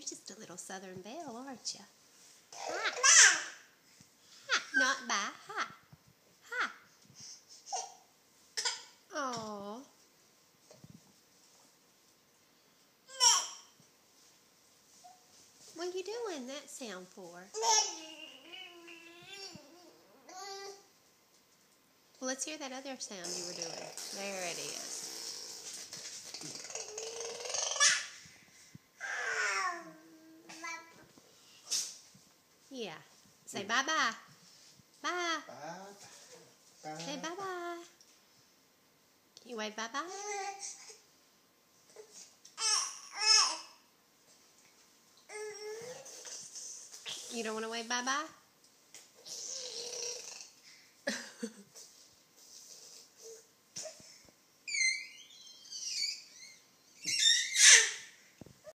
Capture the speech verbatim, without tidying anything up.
just a little Southern Belle, aren't you? Ha. Ha. Not bye. Ha. Ha. Oh. What are you doing that sound for? Well, let's hear that other sound you were doing. There it is. Yeah. Say bye-bye. Bye. Bye. Say bye-bye. Can you wave bye-bye? You don't want to wave bye-bye?